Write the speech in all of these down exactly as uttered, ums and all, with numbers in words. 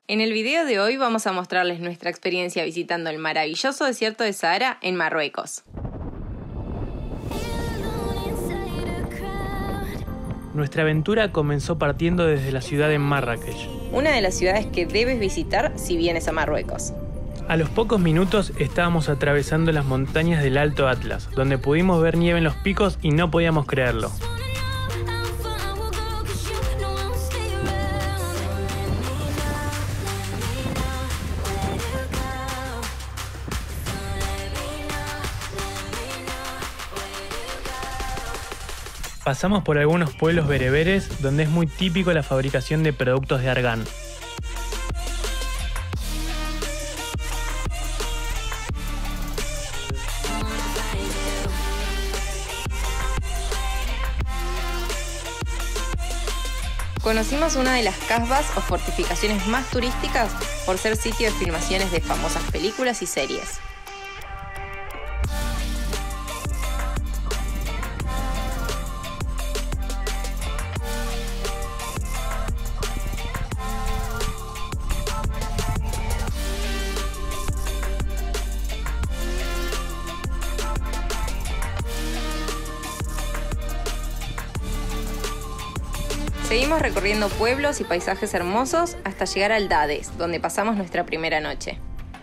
En el video de hoy vamos a mostrarles nuestra experiencia visitando el maravilloso desierto de Sahara en Marruecos. Nuestra aventura comenzó partiendo desde la ciudad de Marrakech, una de las ciudades que debes visitar si vienes a Marruecos. A los pocos minutos estábamos atravesando las montañas del Alto Atlas, donde pudimos ver nieve en los picos y no podíamos creerlo. Pasamos por algunos pueblos bereberes donde es muy típico la fabricación de productos de argán. Conocimos una de las casbas o fortificaciones más turísticas por ser sitio de filmaciones de famosas películas y series. Seguimos recorriendo pueblos y paisajes hermosos hasta llegar al Dades, donde pasamos nuestra primera noche.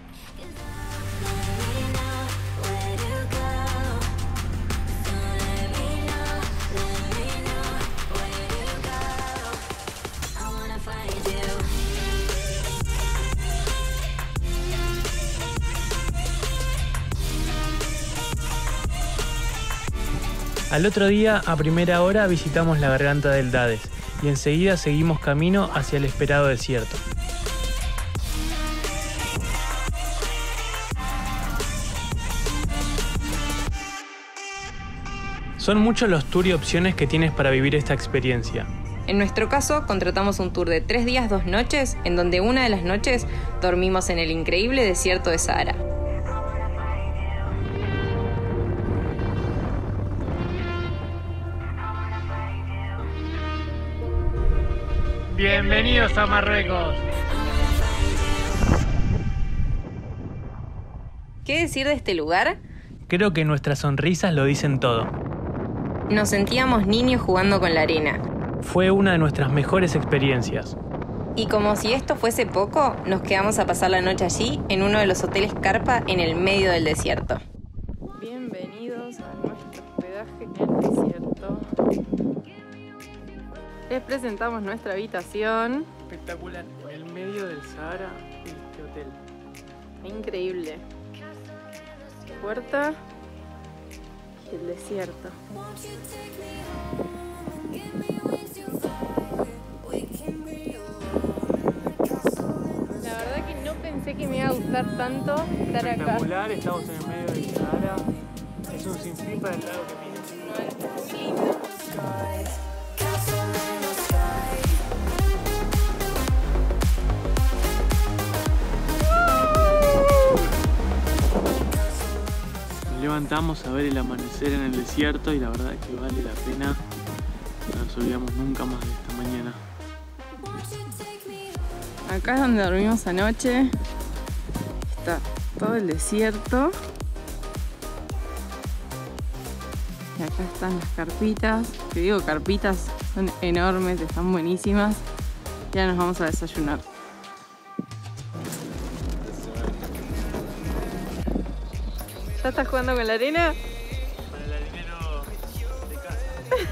Al otro día, a primera hora, visitamos la garganta del Dades y enseguida seguimos camino hacia el esperado desierto. Son muchos los tours y opciones que tienes para vivir esta experiencia. En nuestro caso, contratamos un tour de tres días, dos noches, en donde una de las noches dormimos en el increíble desierto de Sahara. ¡Bienvenidos a Marruecos! ¿Qué decir de este lugar? Creo que nuestras sonrisas lo dicen todo. Nos sentíamos niños jugando con la arena. Fue una de nuestras mejores experiencias. Y como si esto fuese poco, nos quedamos a pasar la noche allí, en uno de los hoteles carpa en el medio del desierto. Bienvenidos a nuestro hospedaje en el desierto. Les presentamos nuestra habitación. Espectacular, en el medio del Sahara, este hotel. Increíble. Puerta y el desierto. La verdad que no pensé que me iba a gustar tanto estar acá. Espectacular, estamos en el medio del Sahara. Es un sinfín para el lado que mira. Muy lindo. Levantamos a ver el amanecer en el desierto y la verdad que vale la pena. No nos olvidamos nunca más de esta mañana. Acá es donde dormimos anoche. Está todo el desierto. Y acá están las carpitas. Te digo carpitas, son enormes, están buenísimas. Ya nos vamos a desayunar. ¿Ya estás jugando con la arena? Para el arenero de casa.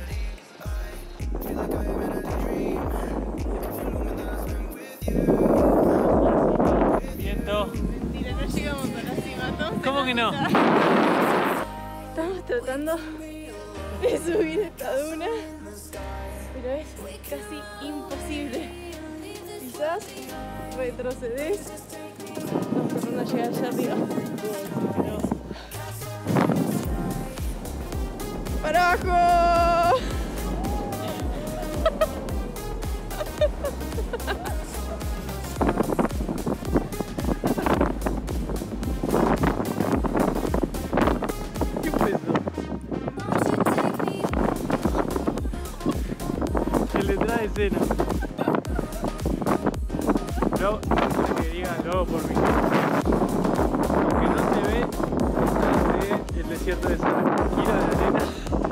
Viento. Mentira, no llegamos a la cima. Estamos ¿Cómo que no? Estamos tratando de subir esta duna, pero es casi imposible. Quizás retrocedes por no llegar allá arriba. ¡Para abajo! ¿Qué fue eso? El detrás de escena. Lo, que diga, lo hago por mí. Lo que no se ve es el desierto de Sahara. Kilo de arena.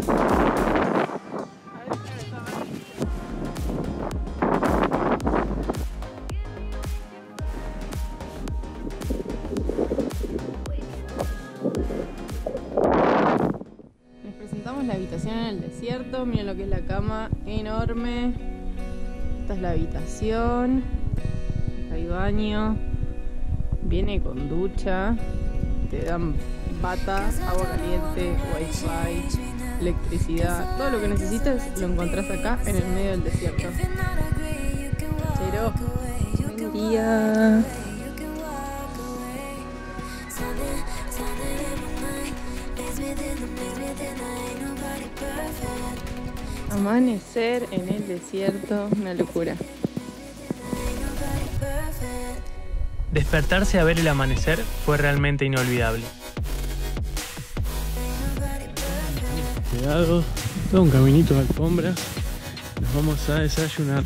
Les presentamos la habitación en el desierto. Miren lo que es la cama, enorme. Esta es la habitación. Acá hay baño. Viene con ducha. Te dan bata, agua caliente, wifi, electricidad. Todo lo que necesitas lo encontrás acá en el medio del desierto. Chero, buen día. Amanecer en el desierto, una locura. Despertarse a ver el amanecer fue realmente inolvidable. Cuidado, todo un caminito de alfombras. Nos vamos a desayunar.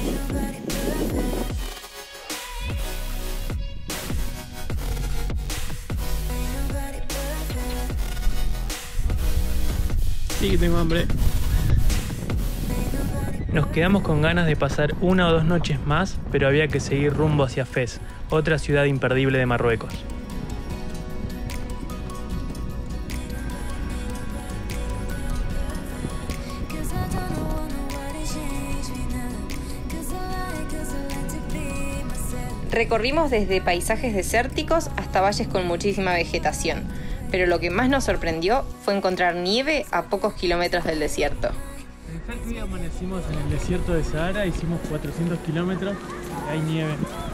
Sí que tengo hambre. Nos quedamos con ganas de pasar una o dos noches más, pero había que seguir rumbo hacia Fez, otra ciudad imperdible de Marruecos. Recorrimos desde paisajes desérticos hasta valles con muchísima vegetación, pero lo que más nos sorprendió fue encontrar nieve a pocos kilómetros del desierto. Pensar que hoy amanecimos en el desierto de Sahara, hicimos cuatrocientos kilómetros y hay nieve.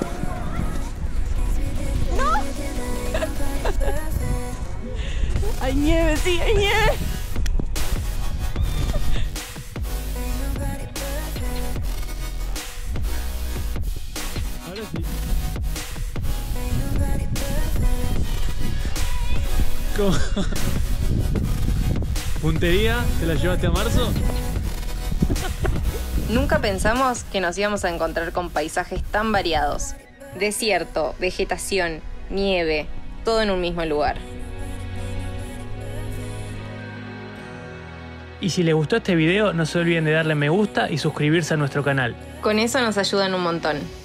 ¡No! ¡Hay nieve, sí, hay nieve! Ahora sí. ¿Cómo? ¿Puntería? ¿Te la llevaste a marzo? Nunca pensamos que nos íbamos a encontrar con paisajes tan variados. Desierto, vegetación, nieve, todo en un mismo lugar. Y si les gustó este video, no se olviden de darle me gusta y suscribirse a nuestro canal. Con eso nos ayudan un montón.